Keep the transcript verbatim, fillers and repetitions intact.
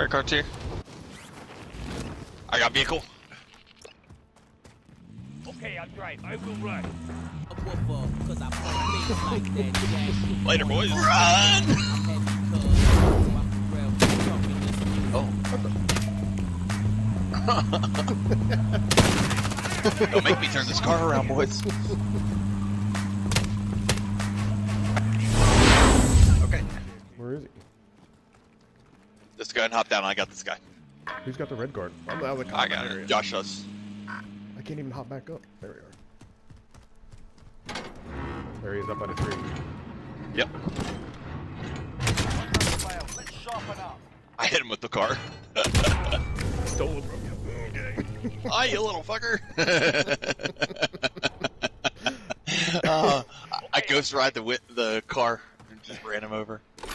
Credit card here. I got vehicle. Okay, I'm right. I will run. Later, boys. Run! Oh. Don't make me turn this car around, boys. Okay. Where is he? Just go ahead and hop down. I got this guy. Who's got the red guard? I'm out of the I got area. it. Josh does. I can't even hop back up. There we are. There he is up on a tree. Yep. Let's sharpen up. I hit him with the car. Stolen from you. Okay. Hi, you little fucker. uh, I ghost ride the wi the car and just ran him over.